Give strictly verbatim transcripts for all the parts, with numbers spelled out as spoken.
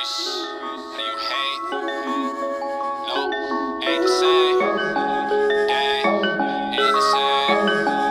race. How do you hate? Nope, ain't the same. Dane, ain't the same.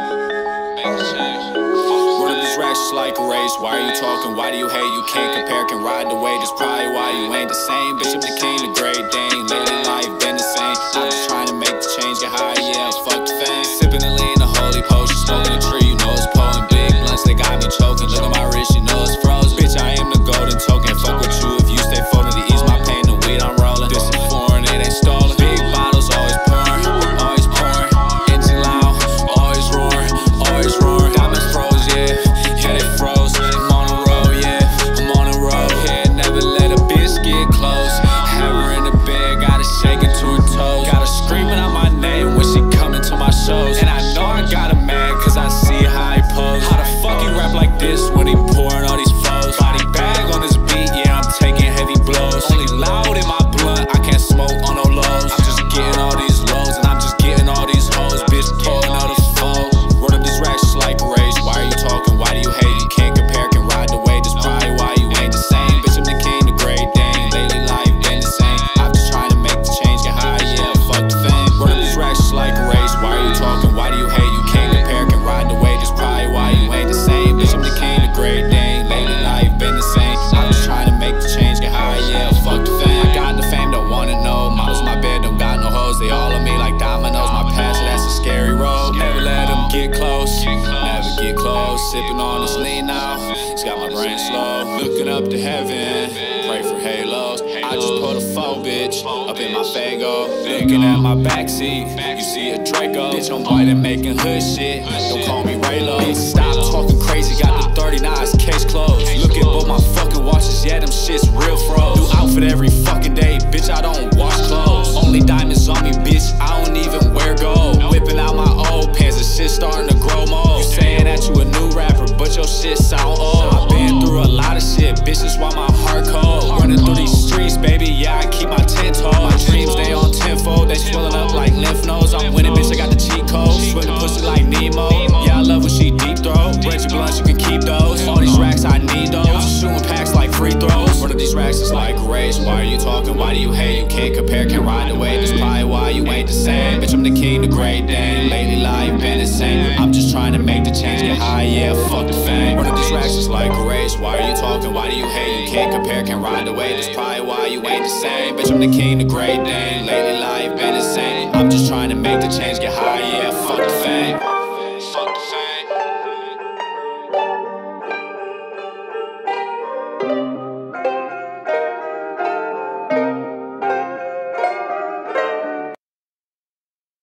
Make the change. Word of these racks just like a race. Why are you talking? Why do you hate? You can't compare, can ride the way. That's probably why you ain't the same. Bishop the king, the great Dane. Lately life been the same. I'm just trying to make the change, get high, yeah, fuck the fame. Sipping the lean, the holy potion, smoking a tree, you know it's pulling. Big blunts, they got me choking. Look at my wrist, you know it's frozen. Bitch, I am the golden token. Fuck with you if you stay folded to ease my pain. The weed I'm rolling. This is foreign, it ain't stolen. Big bottles, always pouring, always pouring. Engine loud, always roaring, always roaring. Diamonds froze, yeah, yeah they froze. I'm on the road, yeah, I'm on the road. Yeah, never let a bitch get close. Have her in the bed, gotta shake it to her toes. Gotta screaming out my name when she coming to my shows. And I know I got him mad cause I see how he pose. How the fuck he rap like this when he pouring all these flows? Body bag on this beat, yeah, I'm taking heavy blows. Only loud in my blunt, I can't smoke on no lows. I'm just getting all these lows and I'm just getting all these hoes. Bitch, pulling out a foe. Run up these racks just like a race. Why are you talking? Why do you hate? You can't compare, can ride the way. That's probably why you ain't the same. Bitch, I'm the king, the great Dane. Lately life been the same. I'm just trying to make the change, get high, yeah, fuck the fame. Run up these racks just like a race. Why are you talking? Why do you hate? You can't compare, can ride the way. That's probably why you ain't the same. Bitch, I'm the king, the great Dane. Lately life been the same. I'm just trying to make the change, get high, yeah, fuck the fame. I got the fame, don't wanna know. Models my bed, don't got no hoes. They all on me like dominoes. My past, that's a scary road. Never let them get close. Never get close. Sipping on this lean now. It's got my brain slow. Looking up to heaven. Pray for halos. I just put a faux bitch up in my Fago. Looking at my backseat. You see a Draco. Bitch, I'm white and making hood shit. Don't call me Raylo. Bitch, stop talking crazy. Got the thirty-nines, case closed. Look at both my fucking watches. Yeah, them shit's real froze. New outfit every fucking day. Bitch, I don't wash clothes. Only diamonds on me, bitch. I don't even wear gold. Whipping out my old pants. The shit starting to grow mold. You saying that you a new rapper, but your shit sound old. I've been through a lot of shit. Bitch, that's why my heart cold. Running through these streets, baby. Yeah, I keep my ten toes. My dreams, they on tenfold. They swelling up like lymph nodes. I'm winning, bitch. I got the cheat code. Swimming pussy like Nemo. Yeah, I love when she deep throw. Bread your blunts, you can keep those. All these racks, I need those. Shooting packs like free throws. One of these racks is like a race. Why are you talking? Why do you hate? You can't compare, can't ride the way. That's probably why you ain't the same. Bitch, I'm the king, the great Dane. Lately life been the same. I'm just trying to make the change, get high, yeah, fuck the fame. One of these racks is like a race. Why are you talking? Why do you hate? You can't compare, can't ride the way. That's probably why you ain't the same. Bitch, I'm the king, the great Dane. Lately life been the same. I'm just trying to make the change, get high, yeah, fuck the fame.